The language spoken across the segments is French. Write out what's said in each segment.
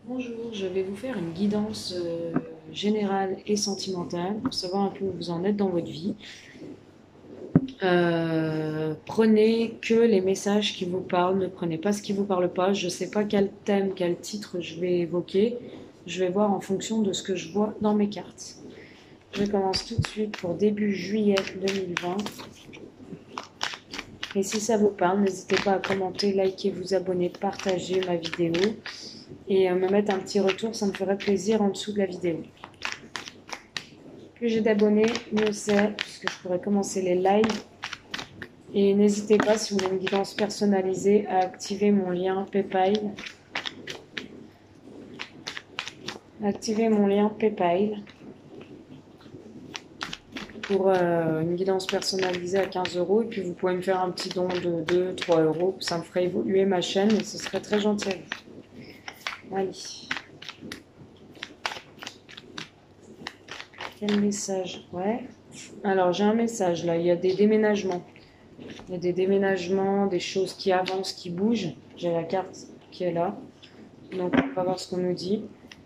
Bonjour, je vais vous faire une guidance générale et sentimentale pour savoir un peu où vous en êtes dans votre vie. Prenez que les messages qui vous parlent, ne prenez pas ce qui vous parle pas. Je ne sais pas quel thème, quel titre je vais évoquer. Je vais voir en fonction de ce que je vois dans mes cartes. Je commence tout de suite pour début juillet 2020. Et si ça vous parle, n'hésitez pas à commenter, liker, vous abonner, partager ma vidéo et me mettre un petit retour, ça me ferait plaisir en dessous de la vidéo. Plus j'ai d'abonnés, mieux c'est, puisque je pourrais commencer les lives. Et n'hésitez pas, si vous voulez une guidance personnalisée, à activer mon lien PayPal. Activez mon lien PayPal pour une guidance personnalisée à 15 €. Et puis vous pouvez me faire un petit don de 2-3 €. Ça me ferait évoluer ma chaîne et ce serait très gentil à vous. Allez. Quel message? Ouais. Alors j'ai un message là, il y a des déménagements. Il y a des déménagements, des choses qui avancent, qui bougent. J'ai la carte qui est là. Donc on va voir ce qu'on nous dit.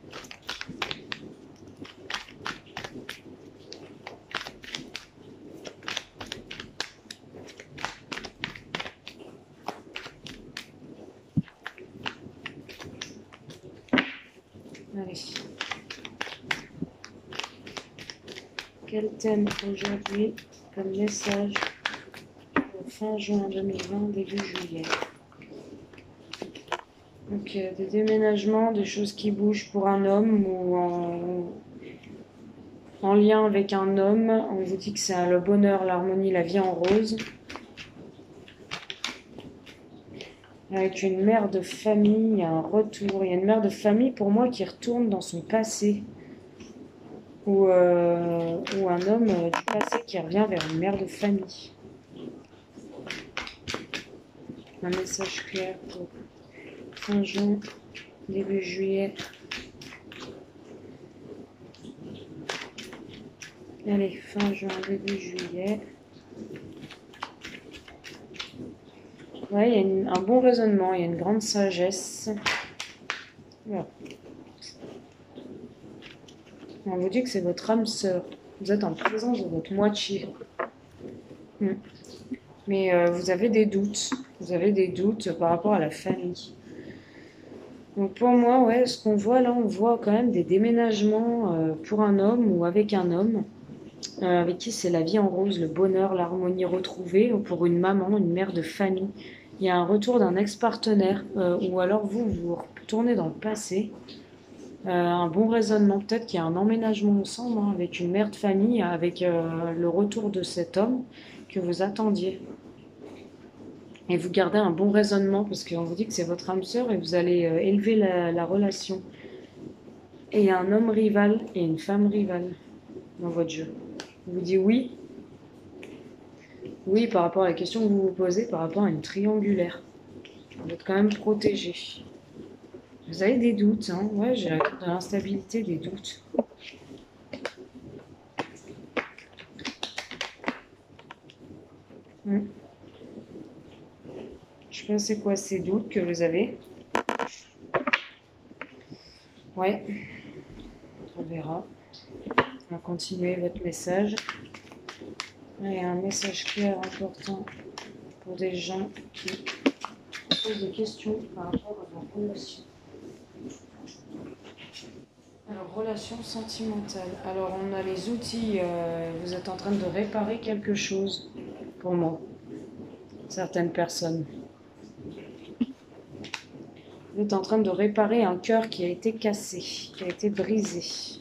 Allez. Quel thème aujourd'hui comme message pour fin juin 2020, début juillet? Donc des déménagements, des choses qui bougent pour un homme ou en lien avec un homme. On vous dit que c'est le bonheur, l'harmonie, la vie en rose. Avec une mère de famille, il y a un retour. Il y a une mère de famille pour moi qui retourne dans son passé. Ou un homme du passé qui revient vers une mère de famille. Un message clair pour fin juin, début juillet. Allez, fin juin, début juillet. Ouais, il y a un bon raisonnement, il y a une grande sagesse. Voilà. On vous dit que c'est votre âme sœur. Vous êtes en présence de votre moitié. Mais vous avez des doutes. Vous avez des doutes par rapport à la famille. Donc pour moi, ouais, ce qu'on voit là, on voit quand même des déménagements pour un homme ou avec un homme. Avec qui c'est la vie en rose, le bonheur, l'harmonie retrouvée, ou pour une maman, une mère de famille. Il y a un retour d'un ex-partenaire, ou alors vous retournez dans le passé. Un bon raisonnement, peut-être qu'il y a un emménagement ensemble, hein, avec une mère de famille, avec le retour de cet homme que vous attendiez. Et vous gardez un bon raisonnement, parce qu'on vous dit que c'est votre âme sœur et vous allez élever la relation. Et il y a un homme rival et une femme rivale dans votre jeu. Vous dit oui. Oui, par rapport à la question que vous vous posez, par rapport à une triangulaire. Vous êtes quand même protégé. Vous avez des doutes, hein? Ouais, j'ai la carte de l'instabilité, des doutes. Je sais pas c'est quoi ces doutes que vous avez. Ouais, on verra. On va continuer votre message. Il y a un message clair important pour des gens qui posent des questions par rapport à vos relations. Alors, relations sentimentales. Alors, on a les outils. Vous êtes en train de réparer quelque chose, pour moi. Certaines personnes. Vous êtes en train de réparer un cœur qui a été cassé, qui a été brisé.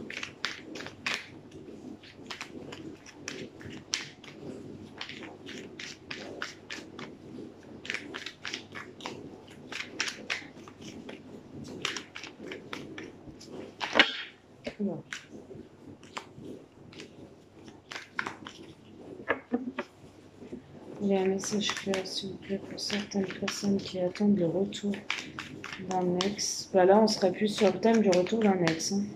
Bon. Il y a un message clair, s'il vous plaît, pour certaines personnes qui attendent le retour d'un ex. Bah là, on serait plus sur le thème du retour d'un ex. Hein.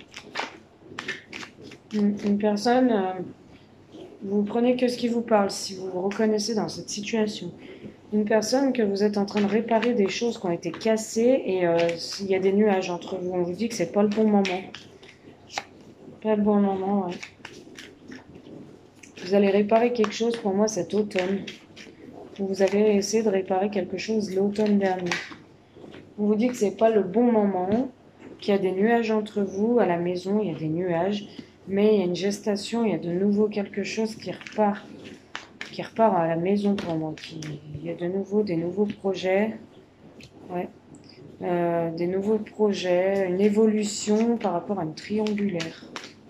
Une personne, vous prenez que ce qui vous parle, si vous vous reconnaissez dans cette situation. Une personne que vous êtes en train de réparer des choses qui ont été cassées et il y a des nuages entre vous. On vous dit que c'est pas le bon moment. Pas le bon moment, ouais. Vous allez réparer quelque chose pour moi cet automne. Vous avez essayé de réparer quelque chose l'automne dernier. On vous dit que c'est pas le bon moment, qu'il y a des nuages entre vous, à la maison, il y a des nuages, mais il y a une gestation, il y a de nouveau quelque chose qui repart à la maison pour moi. Il y a de nouveau des nouveaux projets, ouais, des nouveaux projets, une évolution par rapport à une triangulaire.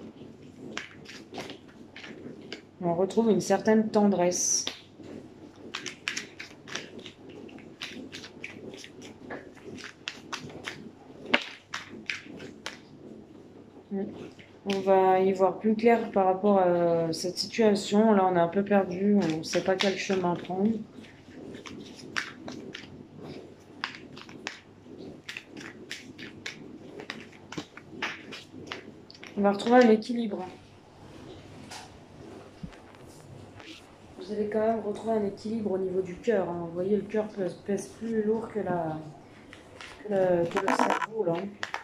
On retrouve une certaine tendresse. On va y voir plus clair par rapport à cette situation. Là, on est un peu perdu, on ne sait pas quel chemin prendre. On va retrouver un équilibre. Vous allez quand même retrouver un équilibre au niveau du cœur. Hein. Vous voyez, le cœur pèse plus lourd que le cerveau. Là.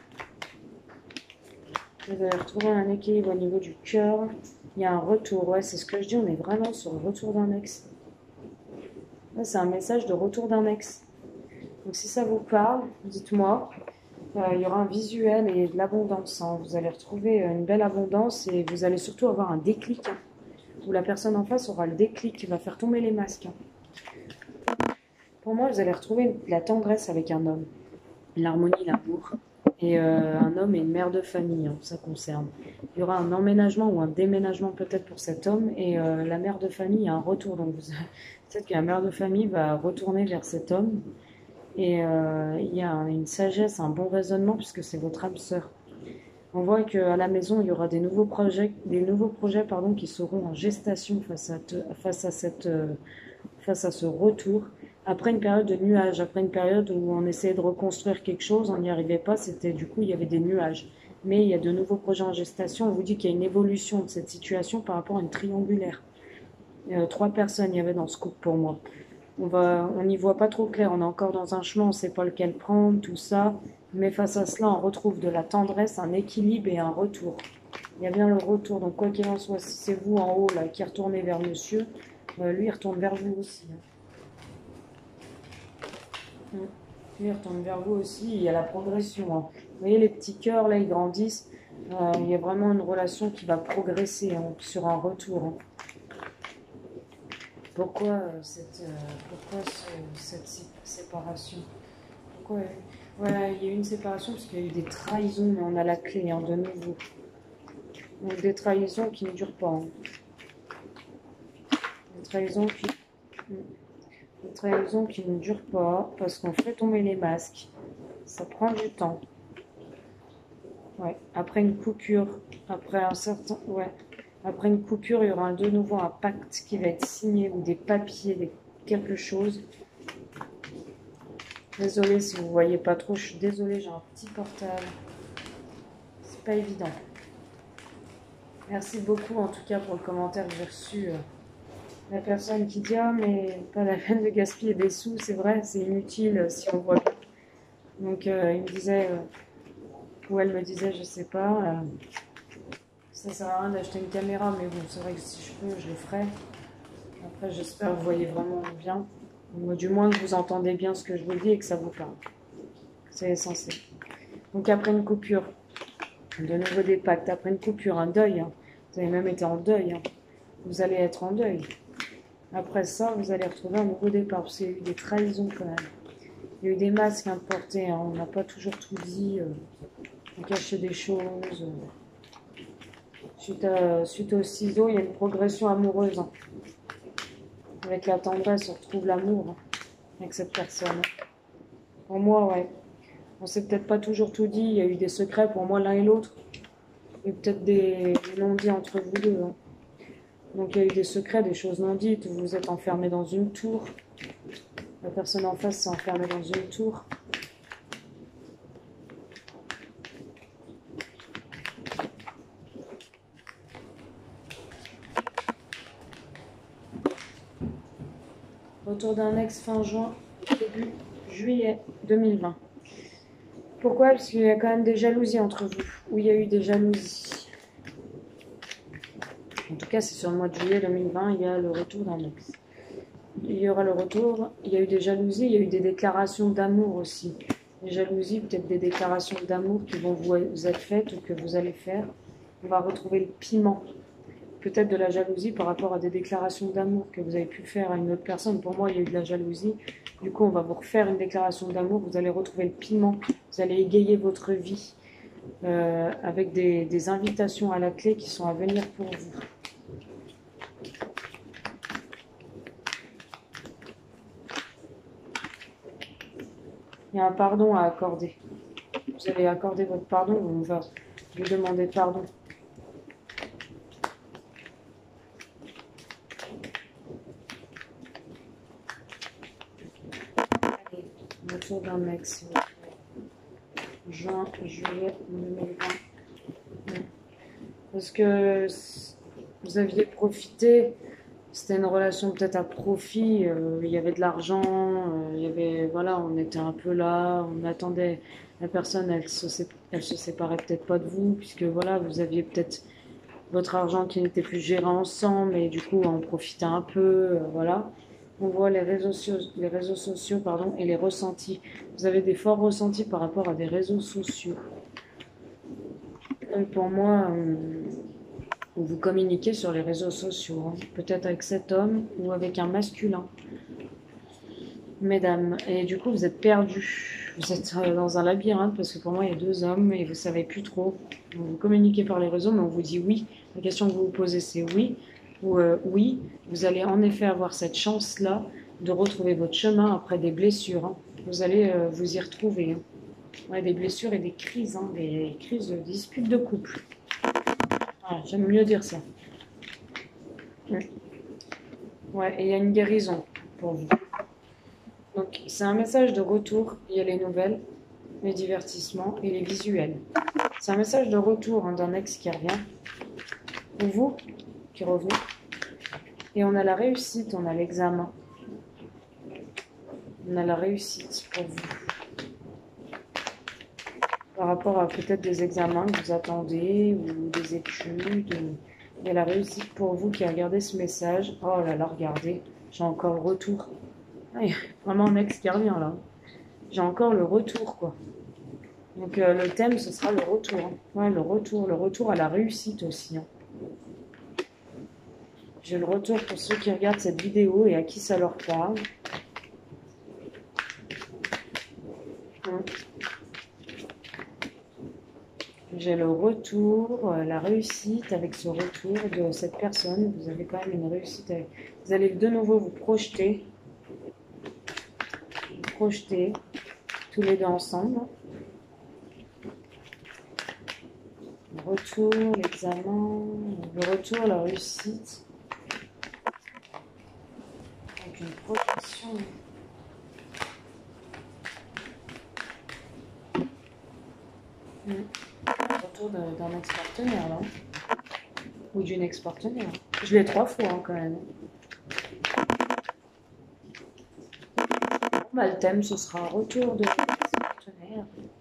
Vous allez retrouver un équilibre au niveau du cœur. Il y a un retour. Ouais, c'est ce que je dis. On est vraiment sur le retour d'un ex. Là, c'est un message de retour d'un ex. Donc, si ça vous parle, dites-moi. Il y aura un visuel et de l'abondance. Hein. Vous allez retrouver une belle abondance et vous allez surtout avoir un déclic. Hein, où la personne en face aura le déclic qui va faire tomber les masques. Hein. Pour moi, vous allez retrouver de la tendresse avec un homme. L'harmonie, l'amour. Et un homme et une mère de famille, hein, ça concerne. Il y aura un emménagement ou un déménagement peut-être pour cet homme et la mère de famille a un retour. Donc peut-être que la mère de famille va retourner vers cet homme et il y a une sagesse, un bon raisonnement puisque c'est votre âme sœur. On voit qu'à la maison, il y aura des nouveaux projets pardon, qui seront en gestation face à ce retour. Après une période de nuages, après une période où on essayait de reconstruire quelque chose, on n'y arrivait pas, du coup, il y avait des nuages. Mais il y a de nouveaux projets en gestation. On vous dit qu'il y a une évolution de cette situation par rapport à une triangulaire. 3 personnes il y avait dans ce couple pour moi. On n'y voit pas trop clair, on est encore dans un chemin, on ne sait pas lequel prendre, tout ça. Mais face à cela, on retrouve de la tendresse, un équilibre et un retour. Il y a bien le retour, donc quoi qu'il en soit, si c'est vous en haut là, qui retournez vers monsieur, lui il retourne vers vous aussi. Lui il retourne vers vous aussi, il y a la progression. Hein. Vous voyez les petits cœurs là, ils grandissent. Il y a vraiment une relation qui va progresser hein, sur un retour. Hein. Pourquoi cette séparation? Pourquoi voilà, il y a eu une séparation parce qu'il y a eu des trahisons, mais on a la clé hein, de nouveau. Donc des trahisons qui ne durent pas. Hein. Des trahisons qui ne durent pas parce qu'on fait tomber les masques. Ça prend du temps. Ouais. Après une coupure, après une coupure, il y aura de nouveau un pacte qui va être signé ou des papiers, quelque chose. Désolée si vous ne voyez pas trop, je suis désolée, j'ai un petit portable. C'est pas évident. Merci beaucoup en tout cas pour le commentaire que j'ai reçu. La personne qui dit ah mais pas la peine de gaspiller des sous, c'est vrai, c'est inutile si on voit pas. Donc il me disait, ou elle me disait, je sais pas, ça sert à rien d'acheter une caméra, mais bon c'est vrai que si je peux, je le ferai. Après j'espère que vous voyez vraiment bien. Du moins que vous entendez bien ce que je vous dis et que ça vous parle. C'est essentiel. Donc après une coupure, de nouveau des pactes, après une coupure, un deuil. Hein. Vous avez même été en deuil. Hein. Vous allez être en deuil. Après ça, vous allez retrouver un nouveau départ. Parce qu'il y a eu des trahisons quand même. Il y a eu des masques à porter. Hein. On n'a pas toujours tout dit. On cachait des choses. Suite au ciseau, il y a une progression amoureuse. Hein. Avec la tendresse, on retrouve l'amour hein, avec cette personne. Pour moi, ouais. On s'est peut-être pas toujours tout dit. Il y a eu des secrets pour moi l'un et l'autre. Il y a peut-être des non-dits entre vous deux. Hein. Donc il y a eu des secrets, des choses non dites. Vous vous êtes enfermé dans une tour. La personne en face s'est enfermée dans une tour. Retour d'un ex fin juin, début juillet 2020. Pourquoi? Parce qu'il y a quand même des jalousies entre vous, ou il y a eu des jalousies. En tout cas, c'est sur le mois de juillet 2020, il y a le retour d'un ex. Il y aura le retour, il y a eu des jalousies, il y a eu des déclarations d'amour aussi. Des jalousies, peut-être des déclarations d'amour qui vont vous être faites ou que vous allez faire. On va retrouver le piment. Peut-être de la jalousie par rapport à des déclarations d'amour que vous avez pu faire à une autre personne. Pour moi, il y a eu de la jalousie. Du coup, on va vous refaire une déclaration d'amour. Vous allez retrouver le piment. Vous allez égayer votre vie avec des invitations à la clé qui sont à venir pour vous. Il y a un pardon à accorder. Vous allez accorder votre pardon ou on va lui demander pardon. Allez, retour d'un ex. Juin, juillet 2020. Parce que vous aviez profité, c'était une relation peut-être à profit, il y avait de l'argent, il y avait, voilà, on était un peu là, on attendait, la personne, elle se séparait peut-être pas de vous, puisque voilà, vous aviez peut-être votre argent qui n'était plus géré ensemble, et du coup, on profitait un peu, voilà. On voit les réseaux sociaux, pardon, et les ressentis. Vous avez des forts ressentis par rapport à des réseaux sociaux. Donc pour moi, vous communiquez sur les réseaux sociaux, hein. Peut-être avec cet homme ou avec un masculin, mesdames. Et du coup, vous êtes perdus. Vous êtes dans un labyrinthe parce que pour moi, il y a deux hommes et vous savez plus trop. Vous communiquez par les réseaux, mais on vous dit oui. La question que vous vous posez, c'est oui. Ou oui, vous allez en effet avoir cette chance-là de retrouver votre chemin après des blessures, hein. Vous allez vous y retrouver, hein. Ouais, des blessures et des crises, hein, des crises de disputes de couple. Ah, j'aime mieux dire ça. Ouais, et il y a une guérison pour vous. Donc, c'est un message de retour. Il y a les nouvelles, les divertissements et les visuels. C'est un message de retour, hein, d'un ex qui revient. Ou vous qui revenez. Et on a la réussite, on a l'examen. On a la réussite pour vous. Par rapport à peut-être des examens que vous attendez ou des études. Il y a la réussite pour vous qui a regardé ce message. Oh là là, regardez, j'ai encore le retour. Ah, il y a vraiment un ex qui revient là. J'ai encore le retour, quoi. Donc le thème, ce sera le retour, hein. Ouais, le retour à la réussite aussi, hein. J'ai le retour pour ceux qui regardent cette vidéo et à qui ça leur parle. J'ai le retour, la réussite avec ce retour de cette personne. Vous avez quand même une réussite. Vous allez de nouveau vous projeter. Tous les deux ensemble. Le retour, l'examen, le retour, la réussite. Avec une projection. Retour d'un ex-partenaire, là. Ou d'une ex-partenaire. Je l'ai 3 fois, hein, quand même. Bon, bah, le thème, ce sera un retour de ex-partenaire.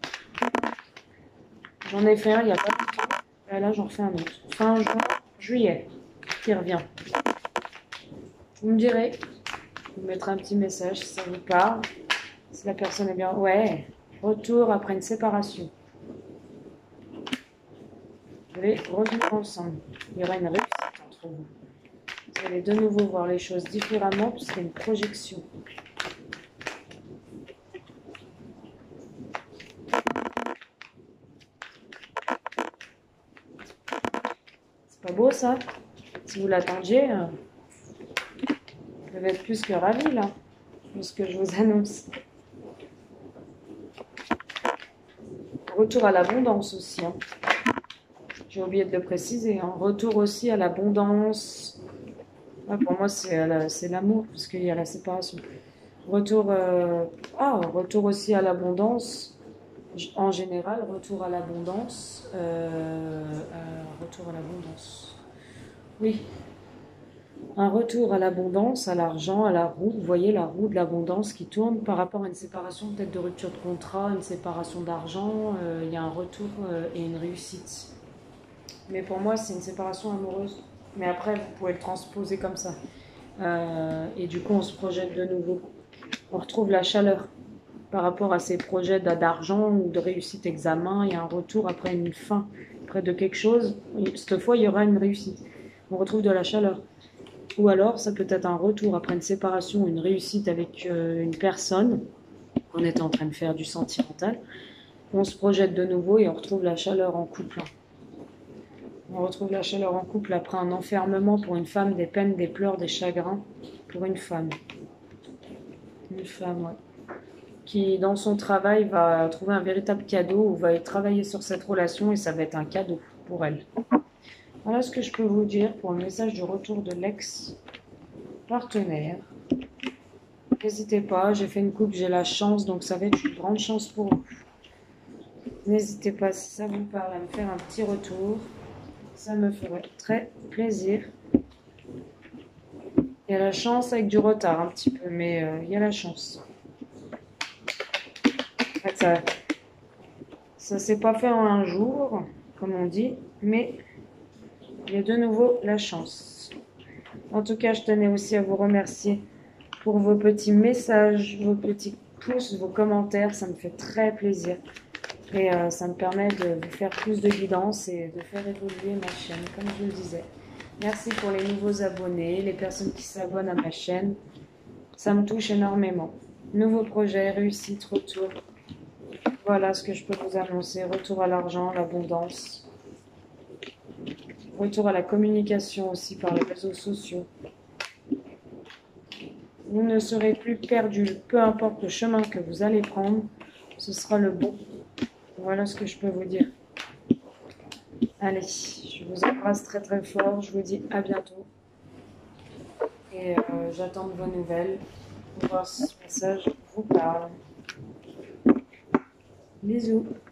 J'en ai fait un il n'y a pas longtemps. Et là, j'en refais un autre. Fin juin, juillet, qui revient. Vous me direz, vous mettrez un petit message si ça vous parle. Si la personne est bien. Ouais, retour après une séparation. Vous allez revenir ensemble. Il y aura une réussite entre vous. Vous allez de nouveau voir les choses différemment puisqu'il y a une projection. C'est pas beau ça? Si vous l'attendiez, vous devez être plus que ravis là, de ce que je vous annonce. Retour à l'abondance aussi, hein. J'ai oublié de le préciser, hein. Retour aussi à l'abondance. Ouais, pour moi, c'est l'amour, puisqu'il y a la séparation. Retour, retour aussi à l'abondance. En général, retour à l'abondance. Retour à l'abondance. Oui. Un retour à l'abondance, à l'argent, à la roue. Vous voyez la roue de l'abondance qui tourne par rapport à une séparation, peut-être de rupture de contrat, une séparation d'argent. Il y a un retour et une réussite. Mais pour moi, c'est une séparation amoureuse. Mais après, vous pouvez le transposer comme ça. Et du coup, on se projette de nouveau. On retrouve la chaleur par rapport à ces projets d'argent ou de réussite examen. Il y a un retour après une fin, près de quelque chose. Cette fois, il y aura une réussite. On retrouve de la chaleur. Ou alors, ça peut être un retour après une séparation, une réussite avec une personne. On est en train de faire du sentimental. On se projette de nouveau et on retrouve la chaleur en couple. On retrouve la chaleur en couple après un enfermement pour une femme, des peines, des pleurs, des chagrins. Pour une femme. Une femme, ouais. Qui, dans son travail, va trouver un véritable cadeau ou va travailler sur cette relation et ça va être un cadeau pour elle. Voilà ce que je peux vous dire pour le message du retour de l'ex-partenaire. N'hésitez pas, j'ai fait une coupe, j'ai la chance, donc ça va être une grande chance pour vous. N'hésitez pas, si ça vous parle, à me faire un petit retour. Ça me ferait très plaisir. Il y a la chance avec du retard un petit peu, mais il y a la chance. En fait, ça s'est pas fait en un jour, comme on dit, mais il y a de nouveau la chance. En tout cas, je tenais aussi à vous remercier pour vos petits messages, vos petits pouces, vos commentaires. Ça me fait très plaisir. Et ça me permet de vous faire plus de guidance et de faire évoluer ma chaîne, comme je le disais. Merci pour les nouveaux abonnés, les personnes qui s'abonnent à ma chaîne. Ça me touche énormément. Nouveau projet, réussite, retour. Voilà ce que je peux vous annoncer. Retour à l'argent, l'abondance. Retour à la communication aussi par les réseaux sociaux. Vous ne serez plus perdu, peu importe le chemin que vous allez prendre, ce sera le bon. Voilà ce que je peux vous dire. Allez, je vous embrasse très très fort, je vous dis à bientôt. Et j'attends de vos nouvelles pour voir si ce message vous parle. Bisous.